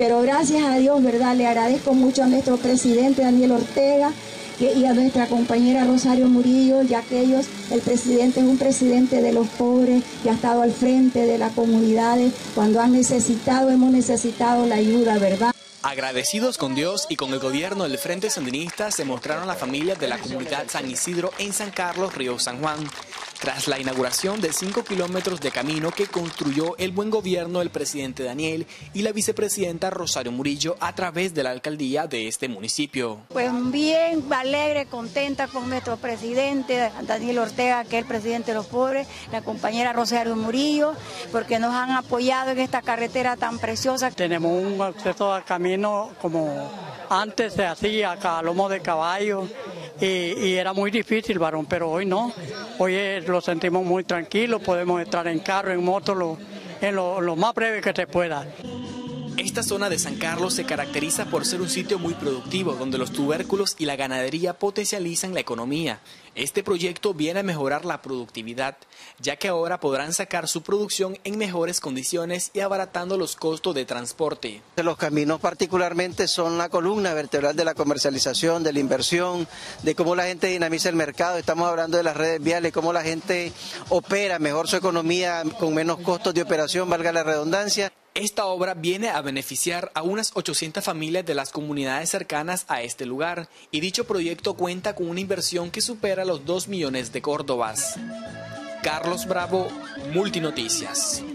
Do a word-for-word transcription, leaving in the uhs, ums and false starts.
Pero gracias a Dios, ¿verdad? Le agradezco mucho a nuestro presidente Daniel Ortega que, y a nuestra compañera Rosario Murillo, ya que ellos, el presidente es un presidente de los pobres y ha estado al frente de las comunidades cuando han necesitado, hemos necesitado la ayuda, ¿verdad? Agradecidos con Dios y con el gobierno del Frente Sandinista se mostraron las familias de la comunidad San Isidro en San Carlos, Río San Juan, tras la inauguración de cinco kilómetros de camino que construyó el buen gobierno del presidente Daniel y la vicepresidenta Rosario Murillo a través de la alcaldía de este municipio. Pues bien alegre, contenta con nuestro presidente Daniel Ortega, que es el presidente de los pobres, la compañera Rosario Murillo, porque nos han apoyado en esta carretera tan preciosa. Tenemos un acceso al camino como antes se hacía, a lomo de caballo, y, y era muy difícil, varón, pero hoy no. Hoy es, lo sentimos muy tranquilo, podemos estar en carro, en moto, lo, en lo, lo más breve que se pueda. Esta zona de San Carlos se caracteriza por ser un sitio muy productivo, donde los tubérculos y la ganadería potencializan la economía. Este proyecto viene a mejorar la productividad, ya que ahora podrán sacar su producción en mejores condiciones y abaratando los costos de transporte. Los caminos particularmente son la columna vertebral de la comercialización, de la inversión, de cómo la gente dinamiza el mercado. Estamos hablando de las redes viales, cómo la gente opera mejor su economía con menos costos de operación, valga la redundancia. Esta obra viene a beneficiar a unas ochocientas familias de las comunidades cercanas a este lugar y dicho proyecto cuenta con una inversión que supera los dos millones de córdobas. Carlos Bravo, Multinoticias.